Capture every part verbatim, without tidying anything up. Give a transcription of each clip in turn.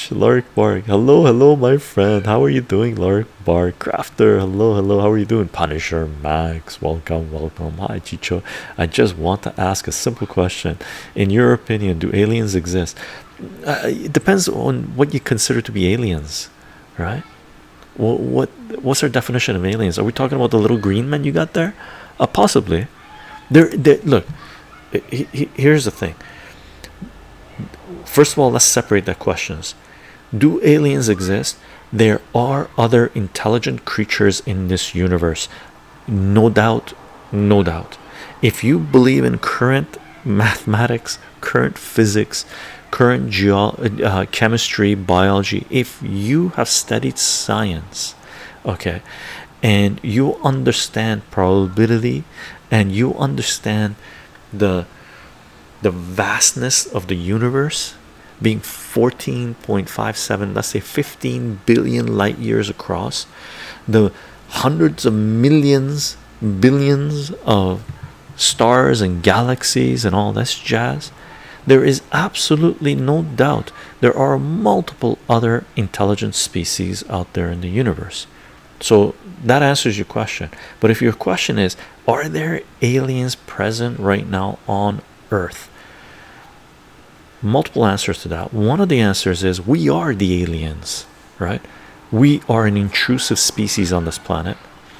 Loric Bark. Hello, hello, my friend. How are you doing, Loric Bark? Crafter, hello, hello. How are you doing? Punisher Max, welcome, welcome. Hi, Chicho. I just want to ask a simple question. In your opinion, do aliens exist? Uh, it depends on what you consider to be aliens, right? What, what what's our definition of aliens? Are we talking about the little green men you got there? Uh, possibly. There, there. Look, he, he, here's the thing. First of all, let's separate the questions. Do aliens exist? There are other intelligent creatures in this universe, no doubt, no doubt. If you believe in current mathematics, current physics, current geo uh, chemistry, biology, if you have studied science, okay, and you understand probability, and you understand the the vastness of the universe being fourteen point five seven, let's say fifteen billion light years across, the hundreds of millions, billions of stars and galaxies and all this jazz, there is absolutely no doubt there are multiple other intelligent species out there in the universe. So that answers your question. But if your question is, are there aliens present right now on Earth? Multiple answers to that. One of the answers is we are the aliens, right? We are an intrusive species on this planet.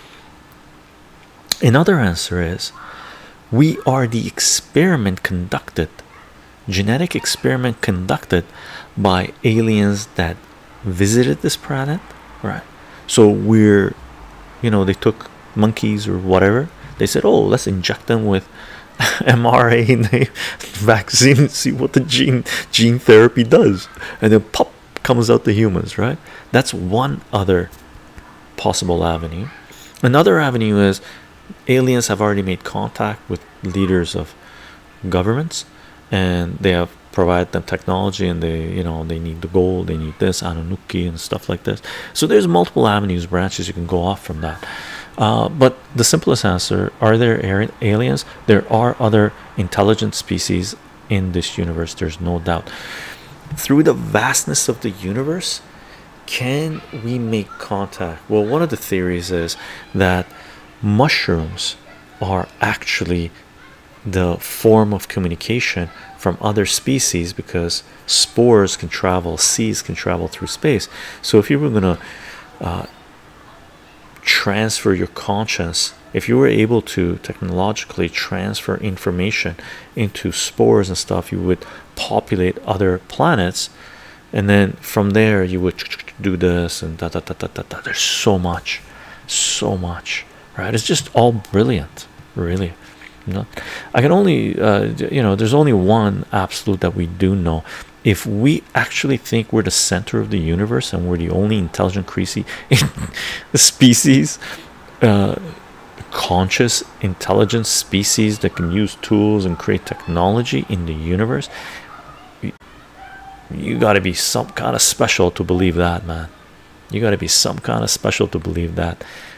Another answer is we are the experiment conducted, genetic experiment conducted by aliens that visited this planet, right? So we're, you know, they took monkeys or whatever, they said, oh, let's inject them with M R N A vaccine and see what the gene gene therapy does, and then pop comes out the humans, right? That's one other possible avenue. Another avenue is aliens have already made contact with leaders of governments, and they have provided them technology, and they, you know, they need the gold, they need this Anunnaki and stuff like this. So there's multiple avenues, branches you can go off from that. Uh, but the simplest answer, are there aliens? There are other intelligent species in this universe, there's no doubt. Through the vastness of the universe, can we make contact? Well, one of the theories is that mushrooms are actually the form of communication from other species, because spores can travel, seeds can travel through space. So if you were going to uh, transfer your conscience, if you were able to technologically transfer information into spores and stuff, you would populate other planets, and then from there you would do this and da da da da da da. There's so much, so much, right? It's just all brilliant, really. You know, I can only uh, you know, there's only one absolute that we do know. If we actually think we're the center of the universe and we're the only intelligent creature species, uh, conscious intelligent species that can use tools and create technology in the universe, you, you got to be some kind of special to believe that, man. You got to be some kind of special to believe that.